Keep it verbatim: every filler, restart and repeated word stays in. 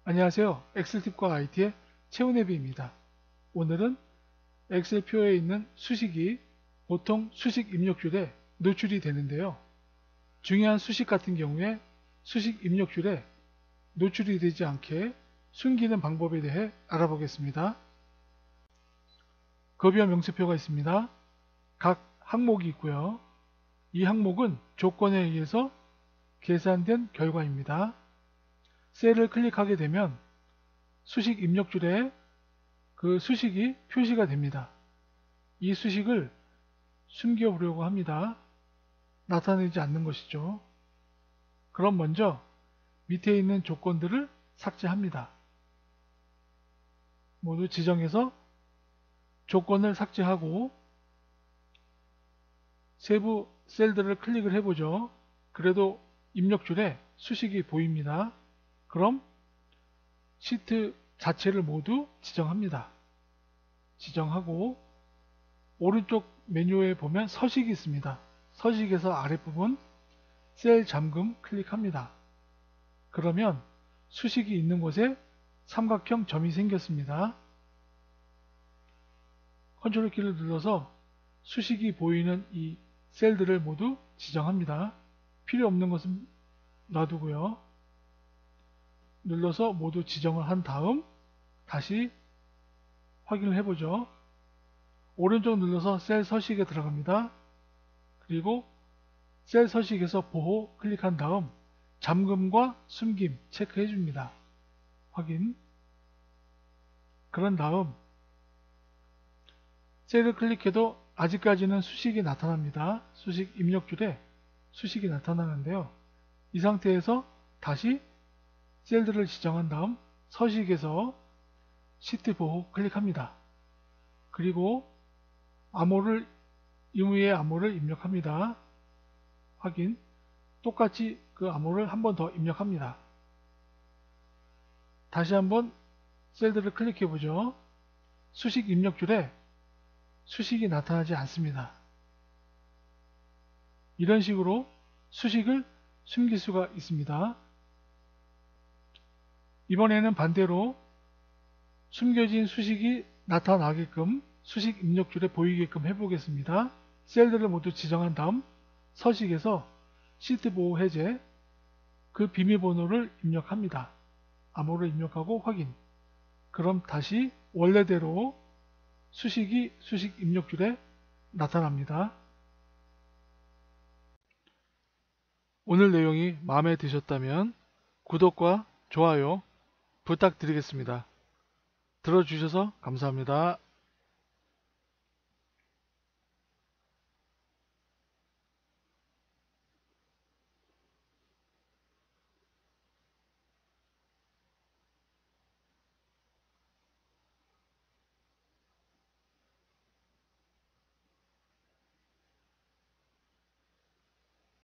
안녕하세요. 엑셀팁과 아이티의 최은혜비입니다. 오늘은 엑셀표에 있는 수식이 보통 수식 입력줄에 노출이 되는데요. 중요한 수식 같은 경우에 수식 입력줄에 노출이 되지 않게 숨기는 방법에 대해 알아보겠습니다. 급여 명세표가 있습니다. 각 항목이 있고요. 이 항목은 조건에 의해서 계산된 결과입니다. 셀을 클릭하게 되면 수식 입력줄에 그 수식이 표시가 됩니다. 이 수식을 숨겨보려고 합니다. 나타내지 않는 것이죠. 그럼 먼저 밑에 있는 조건들을 삭제합니다. 모두 지정해서 조건을 삭제하고 세부 셀들을 클릭을 해보죠. 그래도 입력줄에 수식이 보입니다. 그럼 시트 자체를 모두 지정합니다. 지정하고 오른쪽 메뉴에 보면 서식이 있습니다. 서식에서 아랫부분 셀 잠금 클릭합니다. 그러면 수식이 있는 곳에 삼각형 점이 생겼습니다. 컨트롤 키를 눌러서 수식이 보이는 이 셀들을 모두 지정합니다. 필요 없는 것은 놔두고요. 눌러서 모두 지정을 한 다음 다시 확인을 해보죠. 오른쪽 눌러서 셀 서식에 들어갑니다. 그리고 셀 서식에서 보호 클릭한 다음 잠금과 숨김 체크해 줍니다. 확인. 그런 다음 셀을 클릭해도 아직까지는 수식이 나타납니다. 수식 입력줄에 수식이 나타나는데요. 이 상태에서 다시 셀들을 지정한 다음 서식에서 시트 보호 클릭합니다. 그리고 암호를 의무의 암호를 입력합니다. 확인. 똑같이 그 암호를 한 번 더 입력합니다. 다시 한번 셀들을 클릭해 보죠. 수식 입력줄에 수식이 나타나지 않습니다. 이런 식으로 수식을 숨길 수가 있습니다. 이번에는 반대로 숨겨진 수식이 나타나게끔 수식 입력줄에 보이게끔 해보겠습니다. 셀들을 모두 지정한 다음 서식에서 시트 보호 해제, 그 비밀번호를 입력합니다. 암호를 입력하고 확인. 그럼 다시 원래대로 수식이 수식 입력줄에 나타납니다. 오늘 내용이 마음에 드셨다면 구독과 좋아요 부탁드리겠습니다. 들어주셔서 감사합니다.